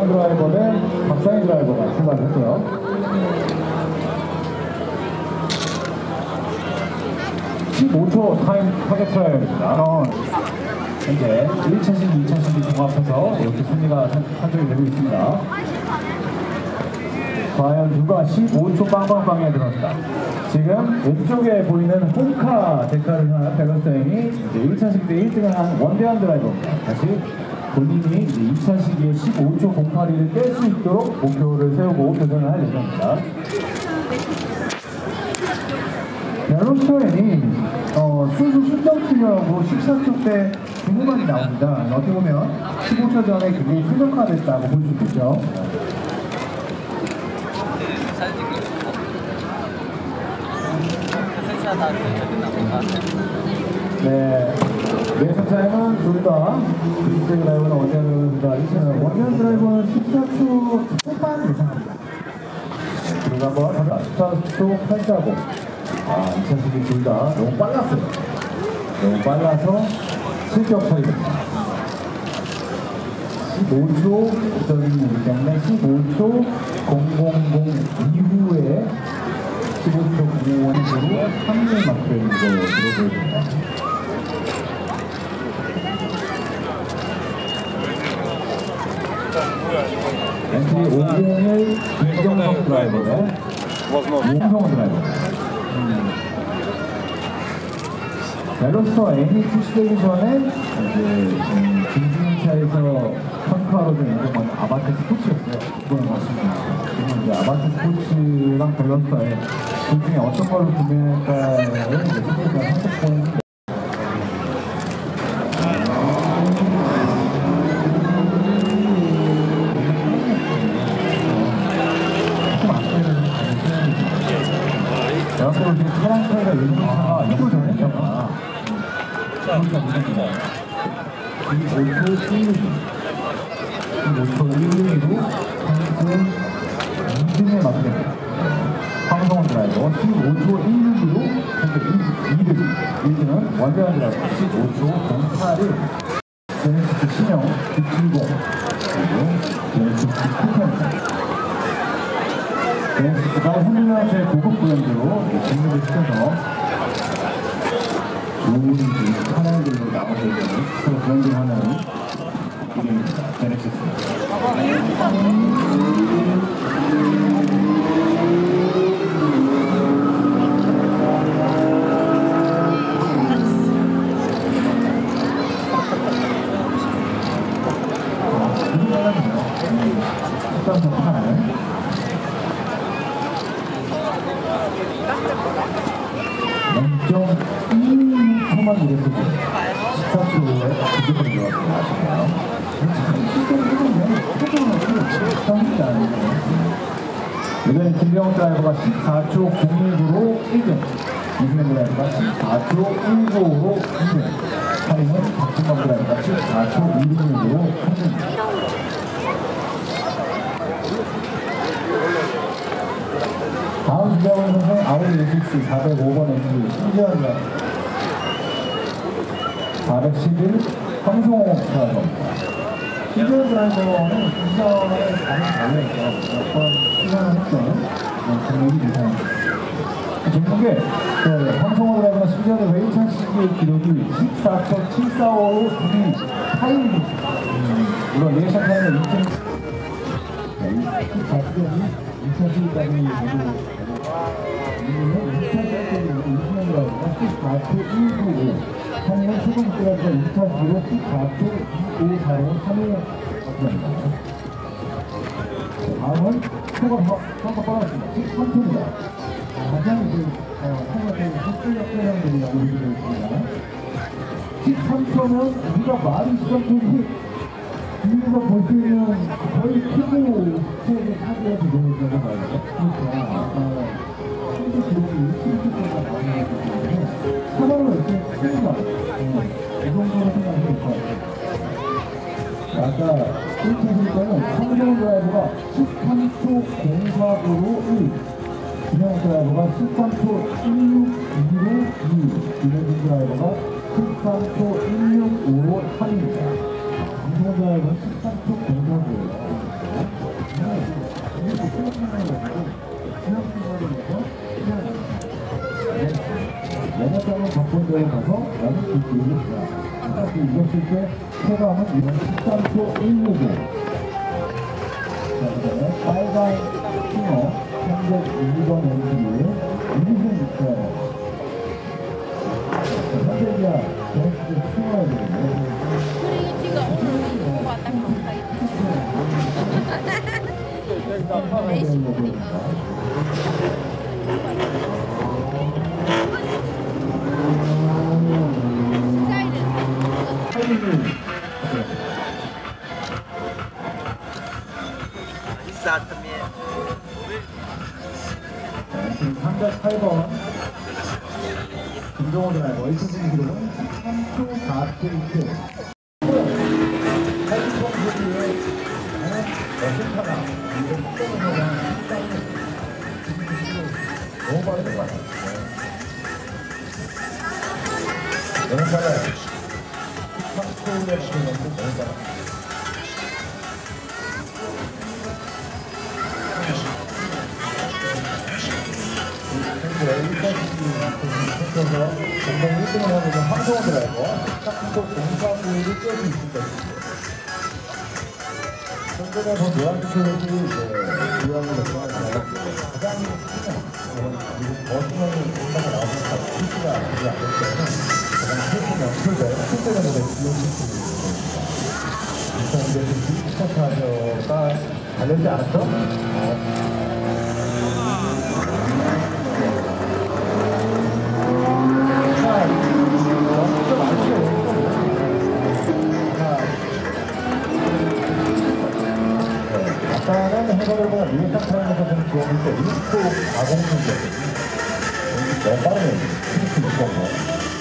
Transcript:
드라이버 대 박상희 드라이버가 출발을 했고요. (15초) 타임 타겟 트라이얼입니다. 현재 1차식, 2차식이 종합해서 이렇게 순위가 산정이 되고 있습니다. 과연 누가 15초 빵빵빵에 들었다. 지금 왼쪽에 보이는 홍카 데카를 한 밸런스타임이 이제 1차 시기 때 1등을 한 원대한 드라이버입니다. 다시 본인이 2차 시기에 15초 08을 깰 수 있도록 목표를 세우고 도전을 할 예정입니다. 밸런스타임이 순수 순정 출력으로 14초 때 중후반이 나옵니다. 어떻게 보면 15초 전에 그게 최적화됐다고 볼 수 있죠. 네, 레이서 타임은 둘 다, 그리스 드라이버는 원대한 드라이버가 원대한 드라이버는 14초 초반 예상합니다. 그리고 한번 14초 840. 2차 시기 둘 다 너무 빨랐어요. 너무 빨라서 실격 차이입니다. 15초 적용이기 때문에 15초 000 이후에 15초 05원으로 3일 맞춰 있는 것으로 보여집니다. 엔트리 501 김정석 드라이버의 윤성원 드라이버. 밸런스와 N이 출시되기 전에 이제 중중차에서 평가로 좀 인정받는 아바트 스포츠였어요. 그건 맞습니다. 지금 이제 아바트 스포츠랑 밸런스와의 둘 중에 어떤 걸로 구매할까에 이제 스포츠가 선택권이 대학교로 지금 차량 차이가 요즘 차가 2초 전에 있잖아. 그러니까 문제입니다. 15초 16이 15초 16이로 한국 2등에 맞게 됩니다. 황성원 드라이버 15초 16이로 현재 2등 1등은 원대한 드라이버 15초 08을 제네시스 신형 970 그리고 제네시스 쿠페입니다. 제네시스가 현대나 제고급 브랜드로 등록을 시켜서 좋은 차량들로 나오게 되는 서로 브랜딩하는 기계입니다. 제네시스. 이랬을 때 14초에 기계를 들어왔습니다. 이번에 김병호 드라이버가 14초 01으로 1등, 이승현 드라이버가 14초 19로 2등, 3위는 박진범 드라이버가 14초 16으로 3등입니다. 다음 준비하고 있는 선수는 아우디 A6 405번 엔진 신지현 드라이버 411 황성호 드라이버입니다. 신지현 드라이버는 인선에 많이 달려있죠. 몇 번 시간을 했던 경력이 이상입니다. 중국에 황성호 드라이버는 신지현의 웨이찬 시기의 기록이 14초 745로 2위 타임입니다. 물론 리액션 타임은 2차 시기까지 모두 2차 시기까지 이승현 드라이버가 14초 195 성공 최종 기록에서 2차 시기로 14초 254로 3위에 확정합니다. 다음은 평가 빨랐습니다. 13초입니다. 가장 평가된 속도력 차량들이라고 얘기되어 있습니다. 13초면 우리가 많은 시간들이 뒤에서 볼 수 있는 거의 크고 스테이지 차지해서 보여주는 거예요. 그러니까 현재 기록이 17초가 나오기 때문에 사망을 이렇게 큰다. 이 정도로 생각하면 될 것 같아요. 아까 1차 때는 황성호 드라이버가 13초 04도로 1, 김영호 드라이버가 13초 162로 2, 김현진 드라이버가 13초 165로 3입니다. 황성호 드라이버는 13초 04도예요. 연합장은 박본대에 가서 나는 뒷길을 가. 다시 이겼을 때 소감은 이번 13초 165. 자, 그 다음에 빨간 킹어 현재 2번 엔트리에 이승 현재야 제네시스 킹어야 되는데 그리고 지금 오늘 이거 왔다 갔다 지금 308번 김종호 드라이버 1등 기록은 3초 4초 1초 8번 소리에 어색하다 이런 특정으로가 너무 빠른 것 같아요. 너무 빨라요. 13초에 지금 너무 빨라요. 그래서 전방 1등을 하고 있는 황성호 드라이버 13초 04구를 띄워줄 수 있습니다. 현재는 노란색 소력이 고양이 역사가 나왔고요. 가장 머신형이 공사가 나오는 피스가 되지 않기 때문에 가장 최신 연출된 현재가 모델 비용시스템입니다. 일단 이제 좀 스타트가 달려있지 않았죠? 아까는 해설보다 밀착 타임에서 좀 주어질 때 1초 40분이었거든요. 너무 빠르네요. 1초 6번.